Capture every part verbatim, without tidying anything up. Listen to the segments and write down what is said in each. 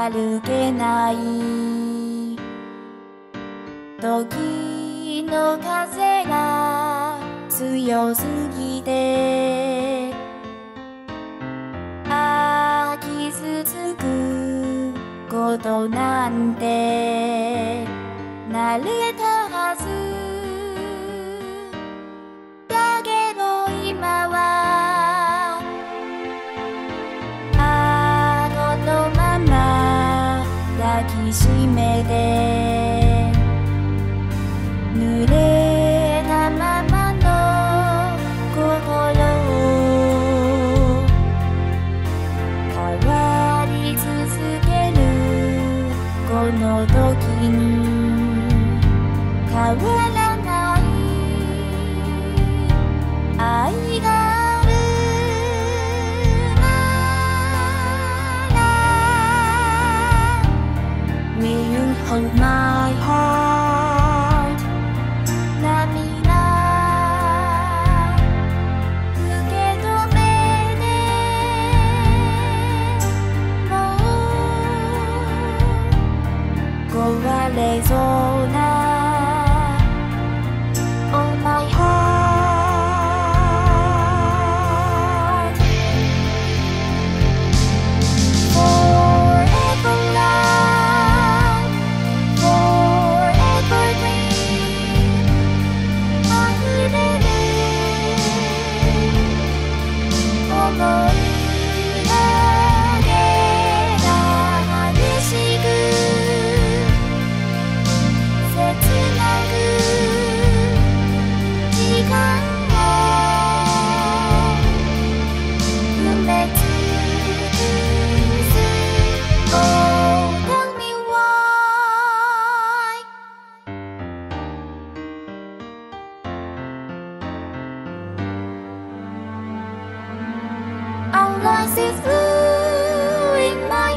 歩けない。時の風が強すぎてああ傷つくことなんて慣れたはず。だけど今はあのまま抱きしめて濡れたままの心を変わり続けるこの時に変わらない愛があるなら Will you hold my heart 涙受け止めてもう壊れそうなOh my heart Forever love Forever dream 溢れる想いだけが激しく切なく時間を埋め尽くす Oh tell me why Our life is blue in my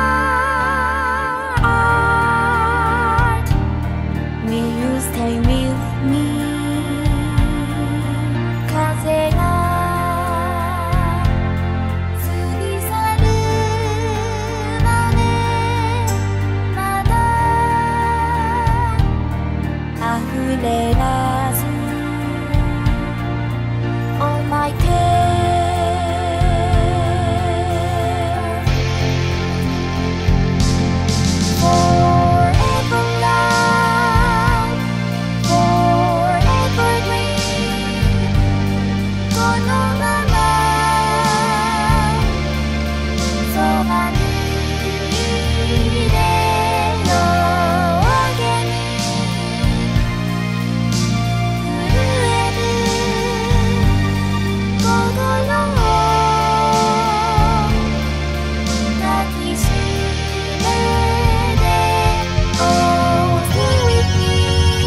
heart Will you stay with me 風が過ぎ去るまでまだ溢れ出す Oh my tears Forever love Forever dream このままそばにいてよ明けに震える心を抱きしめて Oh stay with me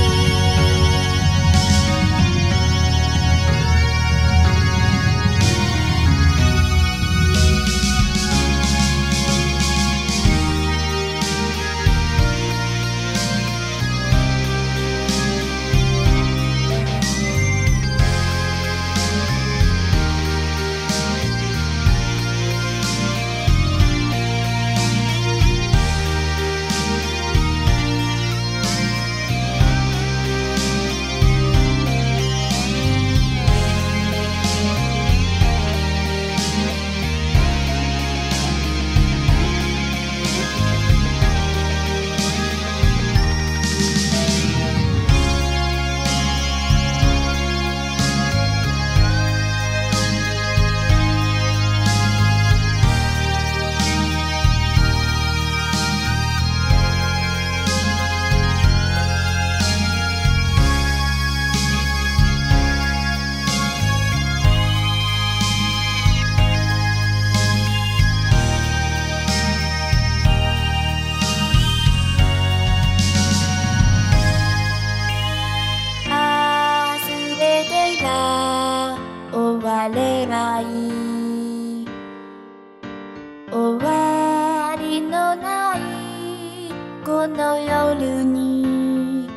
ああすべてが終わればいい終わりのないこの夜に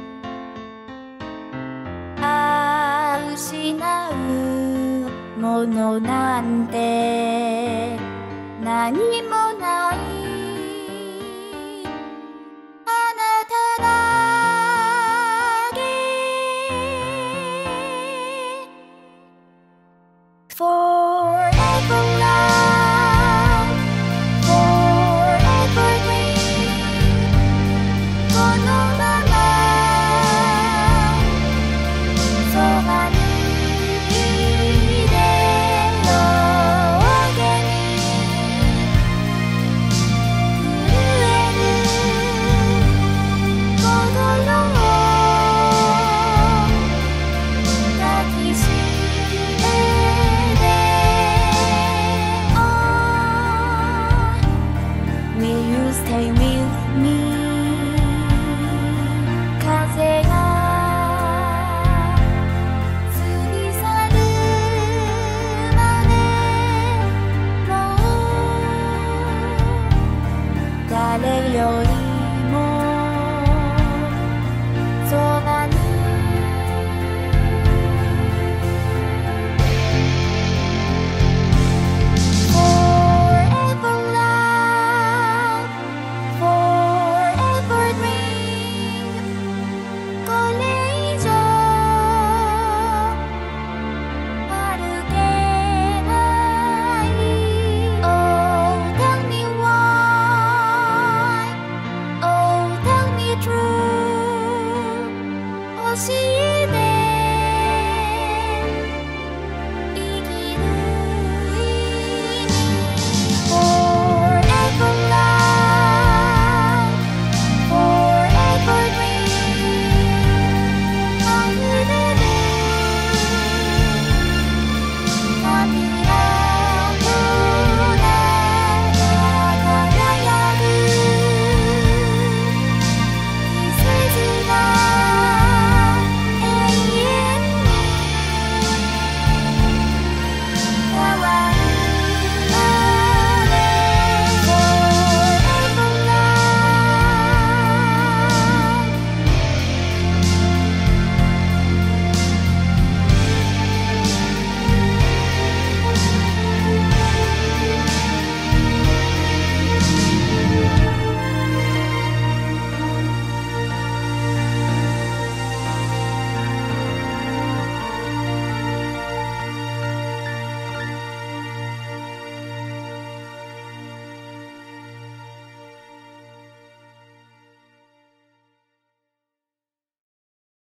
ああ失うものなんて何もない for